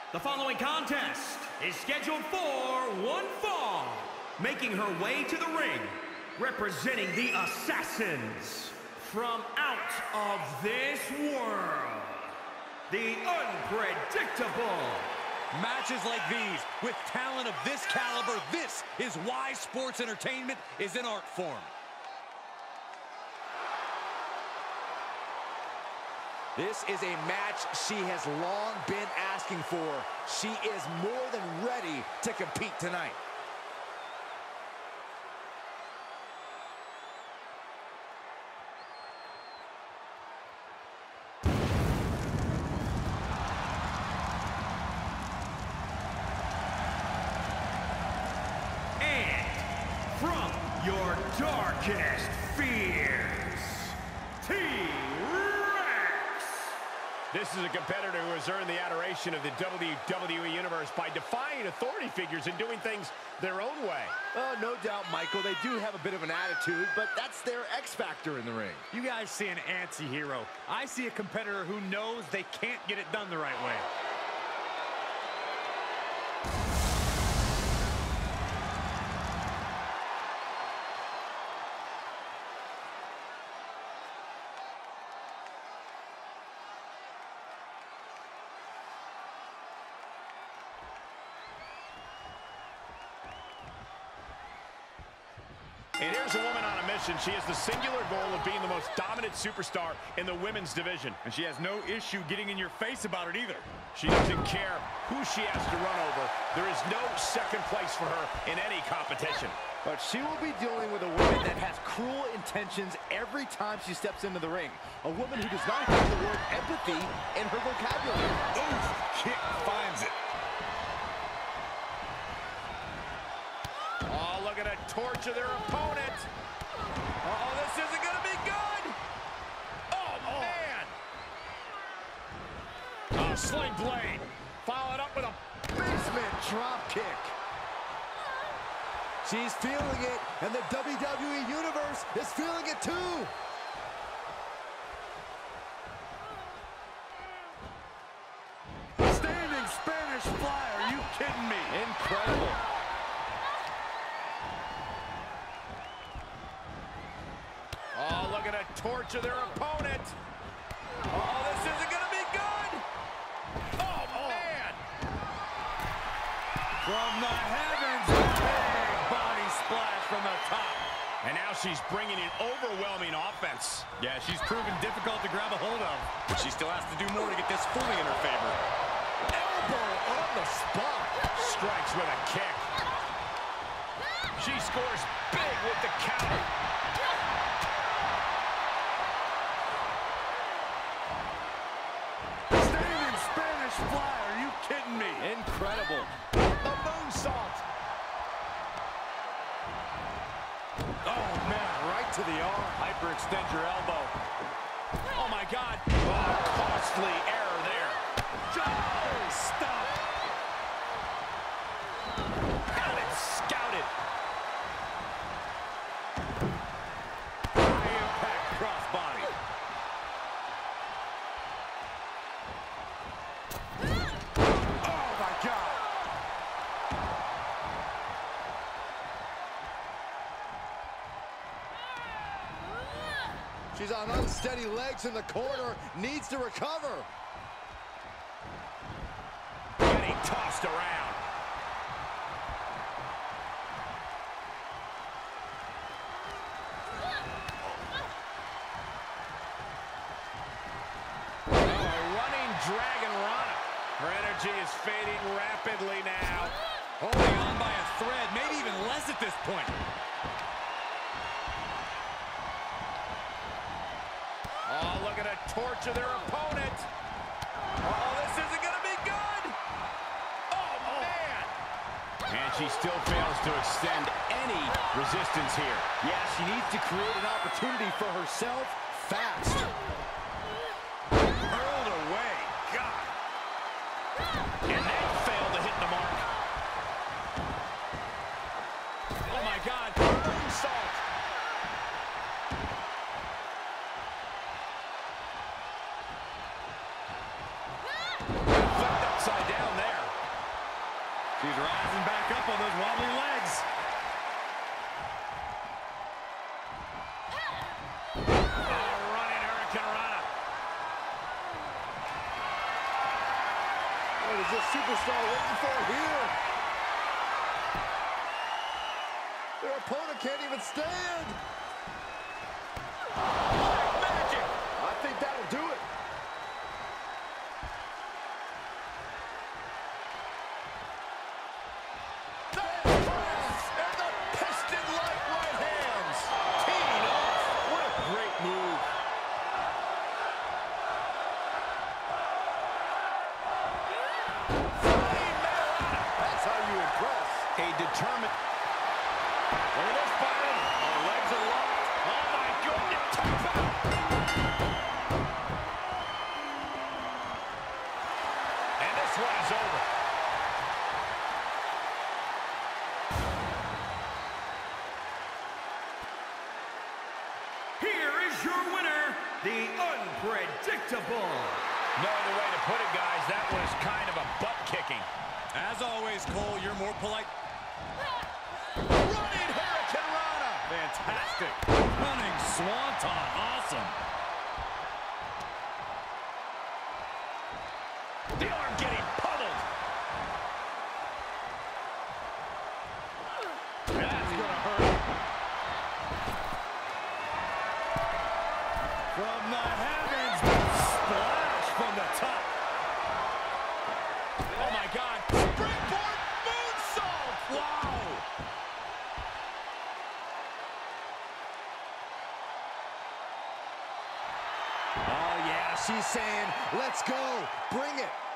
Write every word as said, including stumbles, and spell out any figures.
The following contest is scheduled for one fall. Making her way to the ring, representing the Assassins from out of this world, the Unpredictable. Matches like these, with talent of this caliber, this is why sports entertainment is an art form. This is a match she has long been asking for. She is more than ready to compete tonight. And from your darkest fears, T-Rex. This is a competitor who has earned the adoration of the W W E Universe by defying authority figures and doing things their own way. Oh, no doubt, Michael. They do have a bit of an attitude, but that's their X factor in the ring. You guys see an anti-hero. I see a competitor who knows they can't get it done the right way. And here's a woman on a mission. She has the singular goal of being the most dominant superstar in the women's division. And she has no issue getting in your face about it either. She doesn't care who she has to run over. There is no second place for her in any competition. But she will be dealing with a woman that has cruel intentions every time she steps into the ring. A woman who does not have the word empathy in her vocabulary. Oof, kick finds it. Oh, look at her torture their opponent. Oh, this isn't going to be good. Oh, man. Oh, sling blade. Followed up with a Basement drop kick. She's feeling it, and the W W E Universe is feeling it too. Standing Spanish fly, are you kidding me? Incredible. Oh, look at her torture their opponent. Oh, this isn't going to be good. Oh, man. From the heavens, big body splash from the top. And now she's bringing in overwhelming offense. Yeah, she's proven difficult to grab a hold of, but she still has to do more to get this fully in her favor. Elbow on the spot. Strikes with a kick. She scores big with the counter. Standing Spanish fly, are you kidding me? Incredible. The moonsault. Oh, man, right to the arm. Hyperextend your elbow. Oh, my God. Oh, costly error there. Oh, stop. Got it scouted. High impact crossbody. Oh, my God. She's on unsteady legs in the corner, needs to recover. Getting tossed around. Oh, running Dragon Rana. Her energy is fading rapidly now. Holding on by a thread, maybe even less at this point. Oh, look at her torture their opponent. Oh, this isn't going to be good. Oh, man. And she still fails to extend any resistance here. Yeah, she needs to create an opportunity for herself fast. Hurled away. God. And they fail to hit the mark. Oh, my God. Moonsault. Flipped upside down there. She's rising back up on those wobbly legs. Oh, running Hurricane Rana. What is this superstar waiting for here? Their opponent can't even stand. Black magic. I think that'll do it. And the piston-like right hands. Teeing off. What a great move. That's how you impress. A determined. Look at this, Byron. The legs are locked. Oh, my goodness. Tap out. And this one is over. Here is your winner, the Unpredictable. No other way to put it, guys. That was kind of a butt-kicking. As always, Cole, you're more polite. Running Hurricane Rana. Fantastic. Running Swanton. Awesome. The arm getting pummeled. That's gonna hurt. From the heavens, splash from the top. Oh, my God. Springboard moonsault. Wow. Oh, yeah, she's saying, let's go. Bring it.